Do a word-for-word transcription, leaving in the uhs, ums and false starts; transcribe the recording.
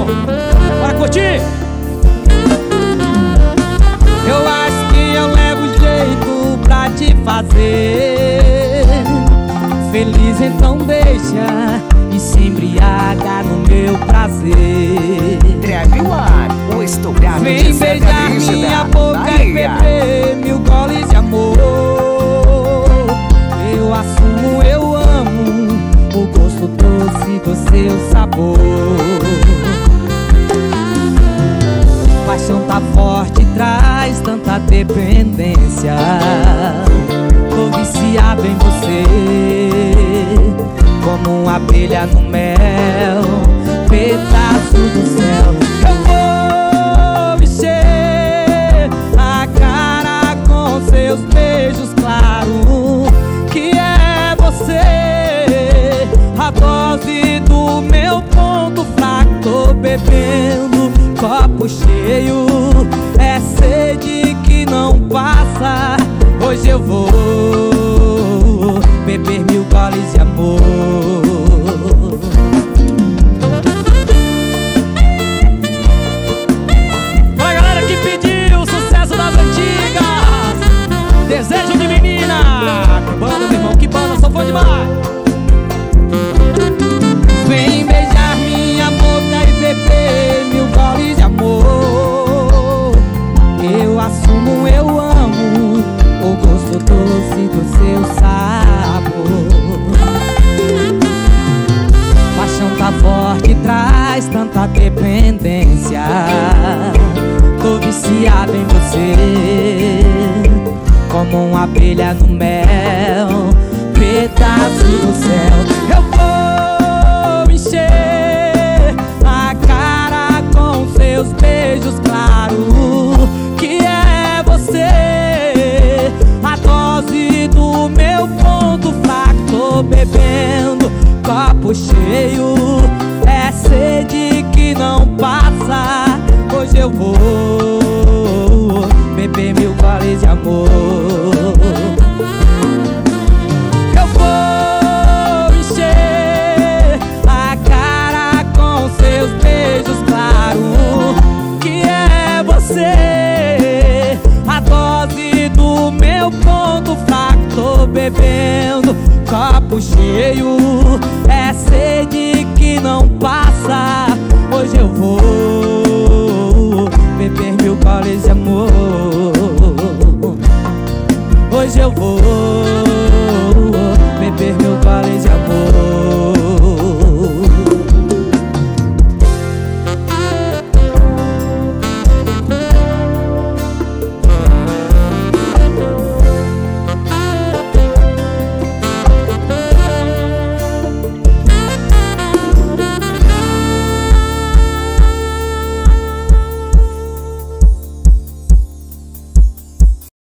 Bora curtir! Eu acho que eu levo jeito pra te fazer feliz, então deixa e se embriaga no meu prazer. Treve One, o estourado vem de beijar minha boca e beber mil goles de amor. Eu assumo, eu amo o gosto doce do seu sabor. Paixão tá forte, traz tanta dependência. Tô viciado em você, como uma abelha no mel, pedaço do céu. Eu vou encher a cara com seus beijos claros, que é você, a dose do meu ponto fraco. Tô bebendo copo cheio, é sede que não passa. Hoje eu vou beber mil goles de amor. Pra galera que pediu o sucesso das antigas, Desejo de Menina. Que banda, meu irmão, que banda, só foi demais. Vem beijar minha boca e beber mil goles de amor. Eu assumo, eu amo o gosto doce do seu sabor. Paixão tá forte, traz tanta dependência. Tô viciado em você, como uma abelha no mel, pedaço do céu. Eu vou encher a cara com seus beijos claros, que é você, a dose do meu ponto fraco. Tô bebendo copo cheio, é sede que não passa. Hoje eu vou beber mil goles de amor. Eu vou encher a cara com seus beijos claros, que é você, a dose do meu ponto fraco. Tô bebendo copo cheio, é sede que não passa. Hoje eu vou beber mil goles de amor. Hoje eu vou